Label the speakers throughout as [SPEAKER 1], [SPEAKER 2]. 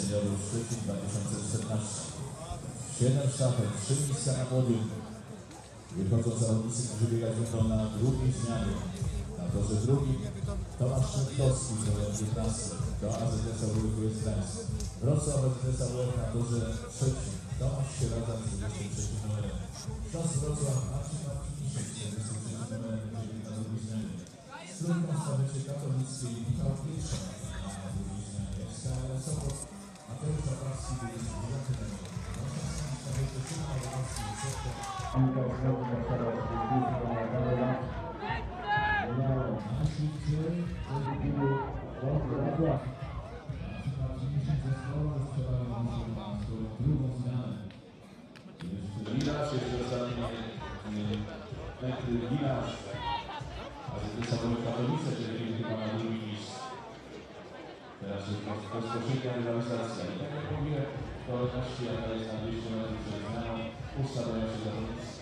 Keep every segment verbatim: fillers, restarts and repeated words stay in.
[SPEAKER 1] seniorów Szczecin dwa tysiące czternaście. siedem sztafet, trzy miejsca na podium. Wychodzą zawodnicy, którzy biegać będą na drugiej zmianie. Na torze drugim Tomasz Szymkowski z numerem piętnaście. Do A Z S A W F jest Gdańsk. Wrocław A Z S A W F na torze trzecim. Tomasz Sieradza z dwudziestym trzecim numerem. Śląsk Wrocław Marcin Marciniszek z czterdziestym trzecim numerem będzie na drugiej zmianie. Z trójką w stawecie katowickiej Michał Pietrzak na drugiej zmianie. W Skala Sopot Mateusz Zaprawski będzie na dziewiątym numerem. W stawecie Szymon Rawacki i Sopot. Piłka znowu na stawach na szybcie, żeby było dobrze radła. Marciniszek ze Słowa strzelają na drugą zmianę. Gilasz, jeszcze ostatni metry Gilasz. A z tej samej Katowice, czyli chyba na drugi niż. Teraz jest bezpośrednia rywalizacja. I tak jak mówiłem, kolejności jaka jest na dwieście metrów przed zmianą, ustawiają się zawodnicy.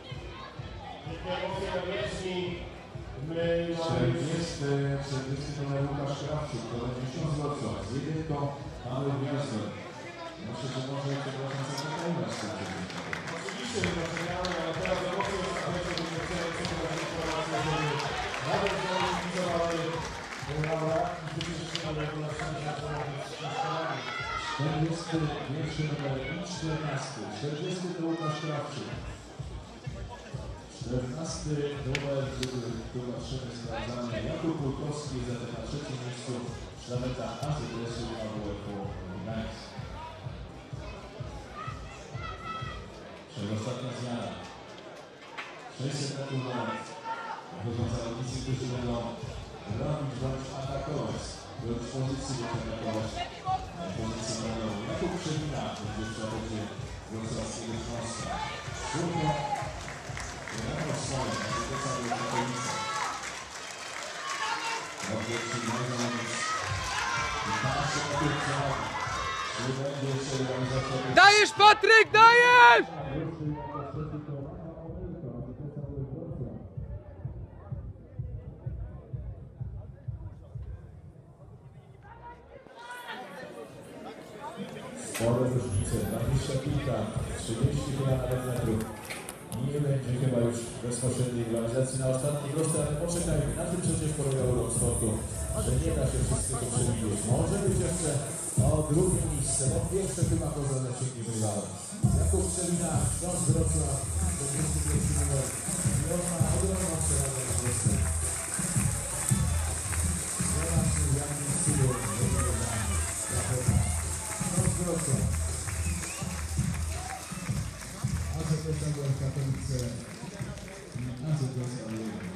[SPEAKER 1] czterdziesty, czterdziesty numer Łukasz Krawczyk, to będzie Śląsk Wrocław. Z jedynką mamy gwiazdę. Myślę, że może przepraszam za to z tym czterdziestym. Oczywiście, że zaczynamy, ale teraz emocje zostawiają, że nie chcemy przekonać informację, żeby nawet zorganizowały Laura i wyczyszczone jako na czterdziesty pierwszy numer i czternasty. czterdziesty to Łukasz Krawczyk. czternasty numer, który tu patrzymy sprawdzamy, Jakub Kulkowski zatem na trzecim miejscu szlabeta A Z S-u A W F-u Gdańsk. Przedostatnia zmiana. sześćset metrów dalej. Wychodzą zawodnicy, którzy będą bronić bądź atakować. Bądź pozycji bądź atakować. Pozycji będą Jakub Przewina, będzie w szlabecie wrocławskiego Śląska. Szurko. Renato Swoje, na tego całej Katowice. Dobrze przyjmujemy na nic. piętnaście metrów przewagi. Czy będzie jeszcze rywalizacja?
[SPEAKER 2] Dajesz, Patryk, dajesz!
[SPEAKER 1] Spore różnice, dwadzieścia kilka, trzydzieści kilka nawet metrów. Nie będzie chyba już bezpośredniej rywalizacji na ostatni prosty, ale poczekajmy, na tym przecież polegał rok sportu, że nie da się wszystkiego przewidzieć. Może być jeszcze o drugie miejsce, bo pierwsze chyba to zależy nie rywalem. Jakub Przewina, Śląsk Wrocław, czterdziesty pierwszy numer. I on ma ogromną przewagę na prostę. Zobaczmy w jakim stylu wygląda Śląsk Wrocław. A Z S A W F Katowice i A Z S A W F